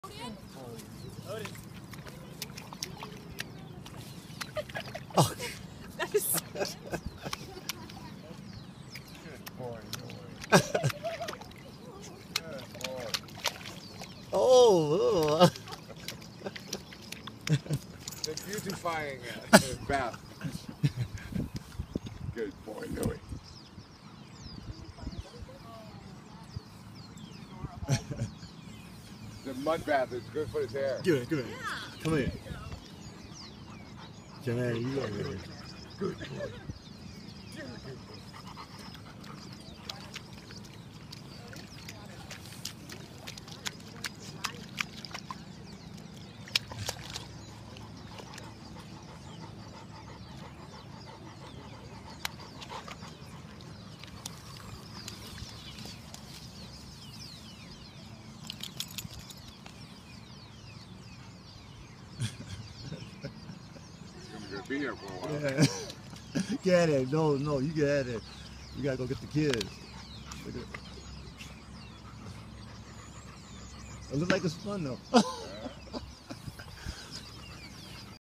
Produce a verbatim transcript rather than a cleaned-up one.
Oh. That is so Good boy, boy. Good boy. Oh. The beautifying uh, bath. Good boy, Louie. The mud bath is good for his hair. Good, good. Come here. Come here, you go here. Good boy. He's gonna be here for a while. Yeah. Get it. No, no, you get it. You gotta go get the kids. Look at it. It looks like it's fun though.